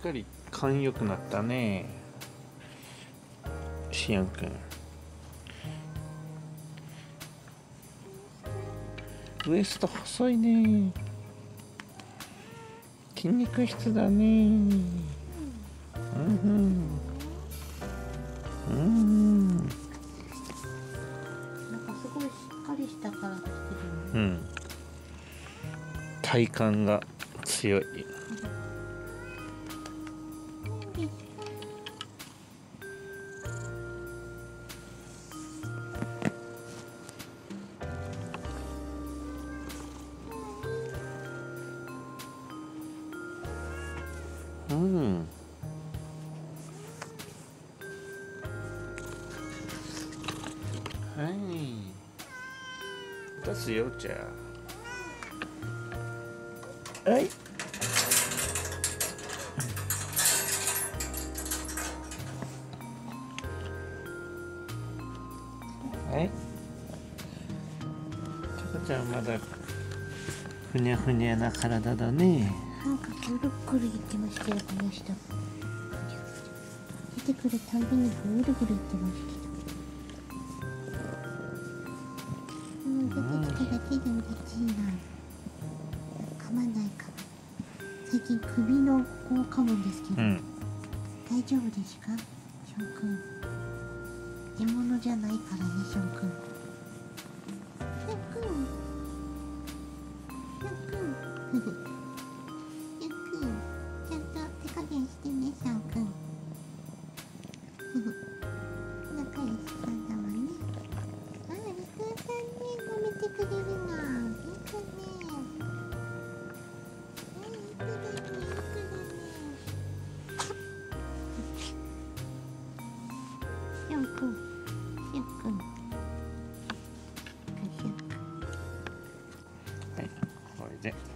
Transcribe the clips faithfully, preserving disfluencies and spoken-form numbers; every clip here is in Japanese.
かり勘良くなったね、しおんくん。ウエスト細いね。筋肉質だね。うんうん。 なんかすごいしっかりした体してるよね。 うん。体幹が強い。うん。はい。出すよ、じゃあ。はい。はい。ちょこちゃんまだふにゃふにゃな体だね。 なんかぐるぐる言ってましたよ、この人。出てくるたんびにぐるぐる言ってますけど。うん、出てきただけで嬉しいな。噛まないかも。最近首のここを噛むんですけど、うん、大丈夫ですか、しょうくん。獲物じゃないからね、しょうくん。しょうくん。しょうくん。しょうくん。ちゃんと手加減してね、しょうくん。仲良しさんだわね。あ、リクーさんね、舐めてくれるな。いい子ね。いい子だね、いい子だね。しょうくん、しょうくん。 はい、これで。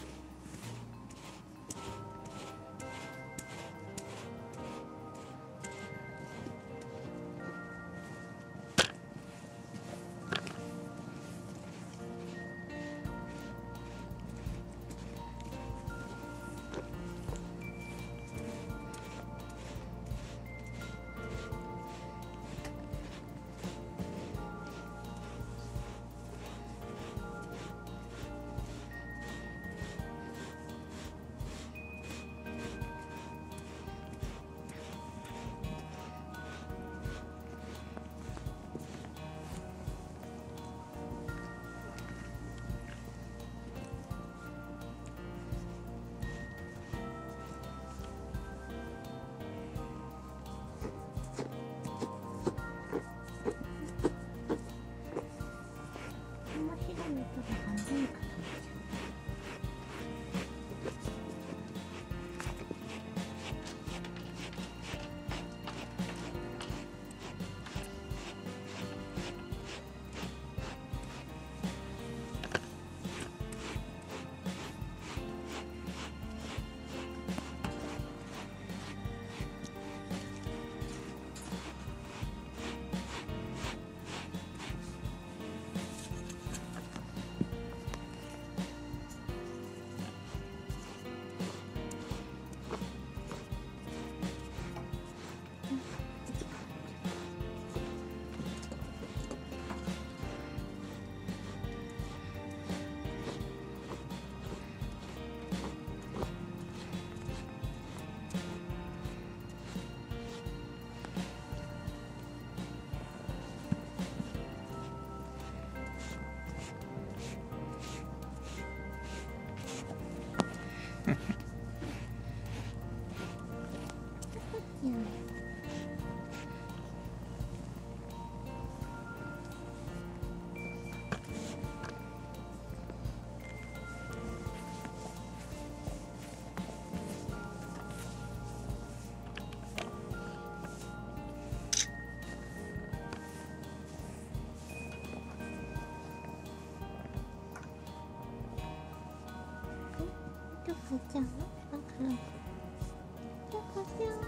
どこちゃん？あ、どこちゃん？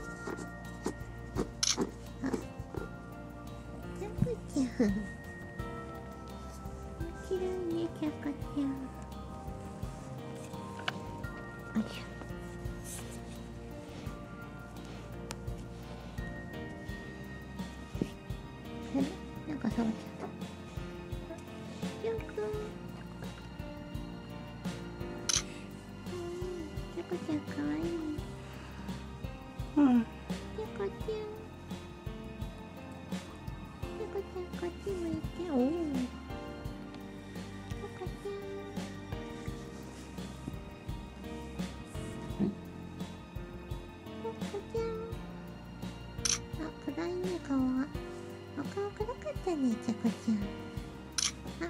あ、どこちゃん？面白いね、ちゃこちゃん。よいしょ。 そうじゃん。しょうくん。ちゃこちゃんかわいい。 うん。 ちゃこちゃん。ちゃこちゃんこっち向いて。おお。ちゃこちゃん。ちゃこちゃん。あ、暗いね顔は。お顔暗かったね、ちゃこちゃん。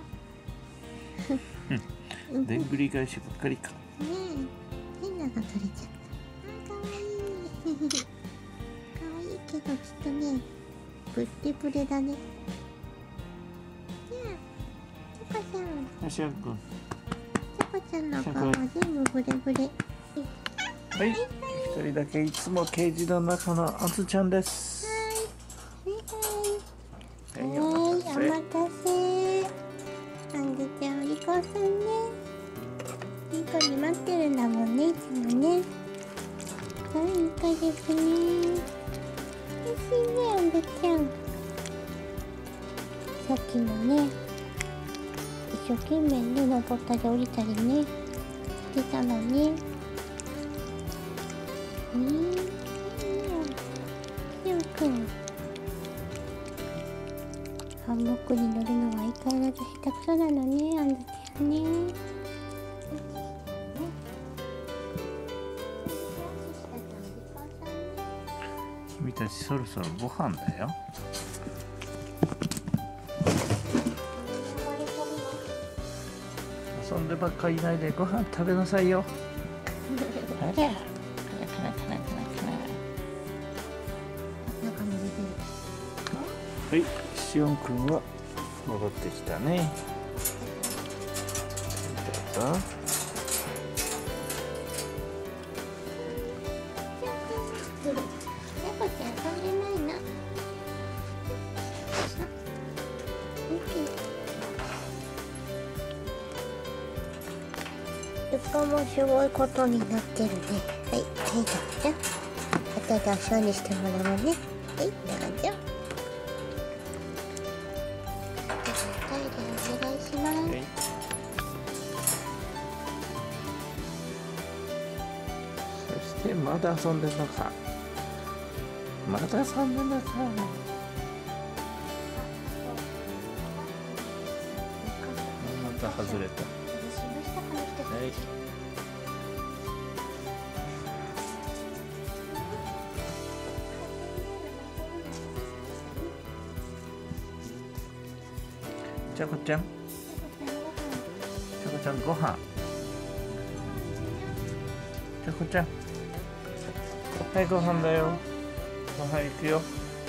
あ。 でんぐり返しばっかりか。 ねえ、変なの取れちゃった。あ、かわいい。かわいいけど、きっとね、ぶってぶれだね。じゃあ、ちゃこちゃん。 よしおくん。 ちゃこちゃんの顔は全部ブレブレ。 はい。一人だけいつもケージの中のあずちゃんです。 はい。はい、 はい、おお待たせ。 待たせ。あんずちゃん、お利口さんね。いい子に待ってるんだもんね、いつもね。はい、いい子ですね。おいしいね、あんずちゃん。さっきもね、一生懸命ね、登ったり降りたりね、してたのね。えー、いいよ。しおくん。ハンモックに乗るのは相変わらず下手くそなのね、あんずちゃんね。 君たちそろそろご飯だよ。遊んでばっかりいないでご飯食べなさいよ。あら、カラカラカラカラカラ。 中身出てる。 はい、しおんくんは戻ってきたね。どうぞ。 ちゃこちゃん遊んでないな。床もすごいことになってるね。はい、はい、どうぞ。後でおしょうにしてもらおうね。はい、どうぞ。トイレお願いします。 はい、そしてまだ遊んでるのか。まだ遊んでるのか。また外れた。はい。ちゃこちゃん。ちゃこちゃんご飯。ちゃこちゃん。はい、ご飯だよ。ご飯行くよ。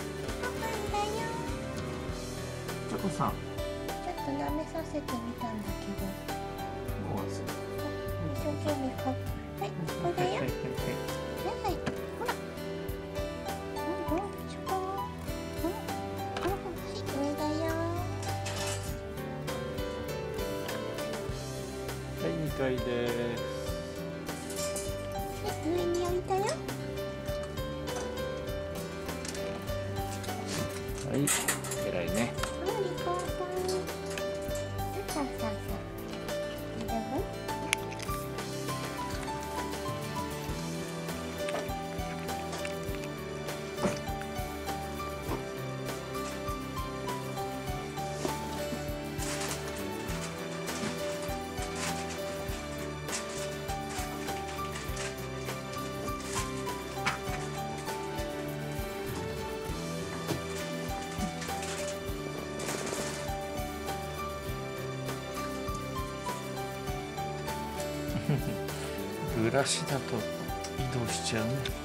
ちゃこさん。 ちょっと舐めさせてみたんだけど。 ご飯する。 一生懸命か。はい、ここだよ。 はいはいはいはい。 はい、ほら。うん、うん、ちょこ。うん、うん、はい、上だよ。 はい、にかいです。 はい、上に置いたよ。 はい、偉いね。 お利口さん。さあさあさあ。大丈夫？ ブラシだと移動しちゃうね。